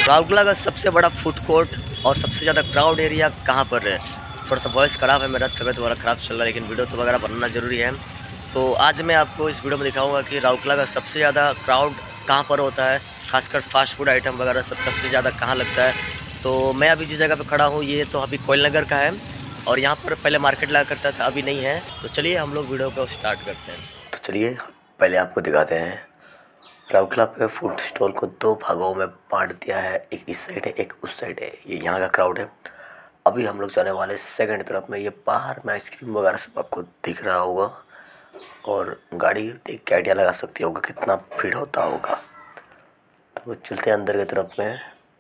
राउरकेला का सबसे बड़ा फूड कोर्ट और सबसे ज़्यादा क्राउड एरिया कहाँ पर है? थोड़ा सा वॉइस ख़राब है, मेरा तबीयत वगैरह ख़राब चल रहा है, लेकिन वीडियो तो वगैरह बनना ज़रूरी है। तो आज मैं आपको इस वीडियो में दिखाऊंगा कि राउरकेला का सबसे ज़्यादा क्राउड कहाँ पर होता है, खासकर फास्ट फूड आइटम वगैरह सबसे ज़्यादा कहाँ लगता है। तो मैं अभी जिस जगह पर खड़ा हूँ ये तो अभी कोयल नगर का है और यहाँ पर पहले मार्केट लगा करता था, अभी नहीं है। तो चलिए हम लोग वीडियो को स्टार्ट करते हैं। तो चलिए पहले आपको दिखाते हैं। राउरकेला पे फूड स्टॉल को दो भागों में बांट दिया है, एक इस साइड है एक उस साइड है। ये यहाँ का क्राउड है। अभी हम लोग जाने वाले सेकंड तरफ में। ये बाहर में आइसक्रीम वगैरह सब आपको दिख रहा होगा और गाड़ी देख के आइडिया लगा सकती होगा कितना भीड़ होता होगा। तो चलते हैं अंदर की तरफ में।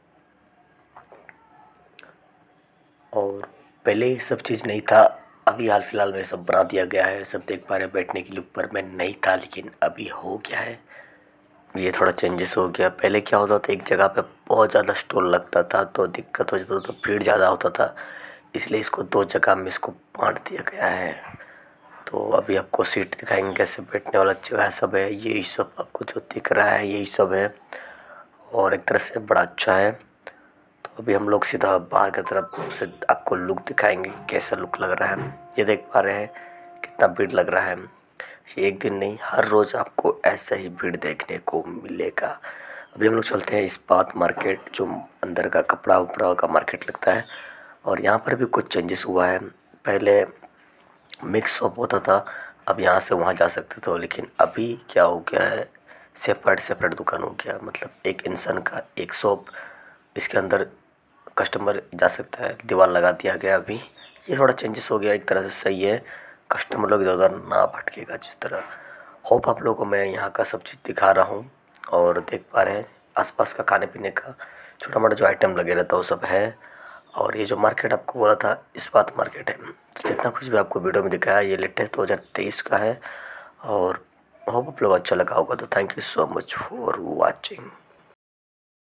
और पहले ये सब चीज़ नहीं था, अभी हाल फिलहाल में सब बना दिया गया है। सब देख पा रहे हैं, बैठने के लिए ऊपर में नहीं था लेकिन अभी हो गया है। ये थोड़ा चेंजेस हो गया। पहले क्या होता था, एक जगह पे बहुत ज़्यादा स्टॉल लगता था तो दिक्कत हो जाता था, तो भीड़ ज़्यादा होता था, इसलिए इसको दो जगह में इसको बांट दिया गया है। तो अभी आपको सीट दिखाएंगे, कैसे बैठने वाला जगह सब है। यही सब आपको जो दिख रहा है यही सब है और एक तरह से बड़ा अच्छा है। तो अभी हम लोग सीधा बाहर की तरफ से आपको लुक दिखाएंगे, कैसा लुक लग रहा है। ये देख पा रहे हैं कितना भीड़ लग रहा है। ये एक दिन नहीं, हर रोज़ आपको ऐसा ही भीड़ देखने को मिलेगा। अभी हम लोग चलते हैं इस्पात मार्केट, जो अंदर का कपड़ा उपड़ा का मार्केट लगता है। और यहाँ पर भी कुछ चेंजेस हुआ है। पहले मिक्स शॉप होता था, अब यहाँ से वहाँ जा सकते थे, लेकिन अभी क्या हो गया है, सेपरेट दुकान हो गया। मतलब एक इंसान का एक शॉप, इसके अंदर कस्टमर जा सकता है, दीवार लगा दिया गया। अभी ये थोड़ा चेंजेस हो गया, एक तरह से सही है। कस्टमर लोग इधर उधर ना भटकेगा जिस तरह। होप आप लोगों को मैं यहाँ का सब चीज़ दिखा रहा हूँ और देख पा रहे हैं आसपास का खाने पीने का छोटा मोटा जो आइटम लगे रहता है वो सब है। और ये जो मार्केट आपको बोला था इस्पात मार्केट है। तो जितना कुछ भी आपको वीडियो में दिखाया ये लेटेस्ट 2023 का है और होप आप लोग अच्छा लगा होगा। तो thank you so much for watching.